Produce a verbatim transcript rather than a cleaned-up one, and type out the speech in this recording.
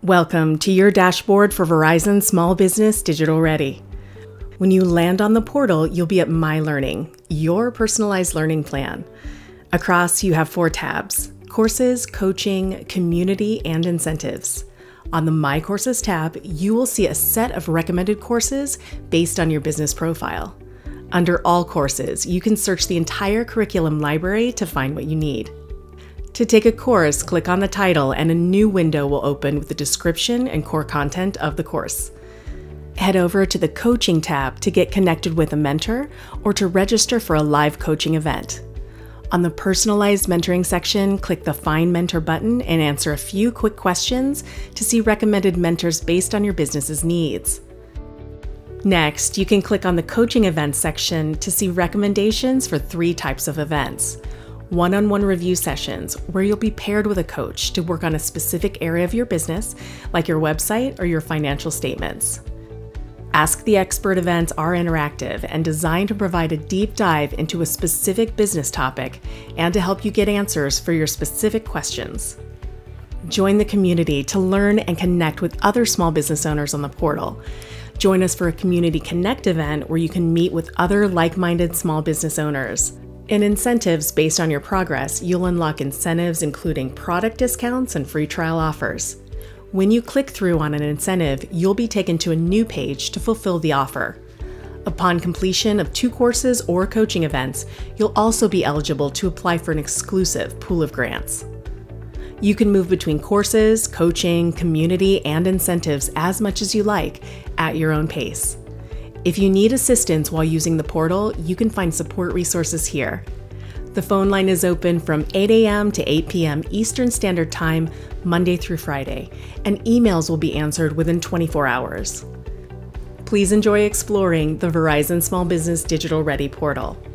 Welcome to your dashboard for Verizon Small Business Digital Ready. When you land on the portal, you'll be at My Learning, your personalized learning plan. Across, you have four tabs: courses, coaching, community, and incentives. On the My Courses tab, you will see a set of recommended courses based on your business profile. Under All Courses, you can search the entire curriculum library to find what you need. To take a course, click on the title and a new window will open with the description and core content of the course. Head over to the Coaching tab to get connected with a mentor or to register for a live coaching event. On the Personalized Mentoring section, click the Find Mentor button and answer a few quick questions to see recommended mentors based on your business's needs. Next, you can click on the Coaching Events section to see recommendations for three types of events. One-on-one review sessions, where you'll be paired with a coach to work on a specific area of your business, like your website or your financial statements. Ask the Expert events are interactive and designed to provide a deep dive into a specific business topic and to help you get answers for your specific questions. Join the community to learn and connect with other small business owners on the portal. Join us for a Community Connect event where you can meet with other like-minded small business owners. In incentives based on your progress, you'll unlock incentives including product discounts and free trial offers. When you click through on an incentive, you'll be taken to a new page to fulfill the offer. Upon completion of two courses or coaching events, you'll also be eligible to apply for an exclusive pool of grants. You can move between courses, coaching, community, and incentives as much as you like at your own pace. If you need assistance while using the portal, you can find support resources here. The phone line is open from eight a m to eight p m Eastern Standard Time, Monday through Friday, and emails will be answered within twenty-four hours. Please enjoy exploring the Verizon Small Business Digital Ready portal.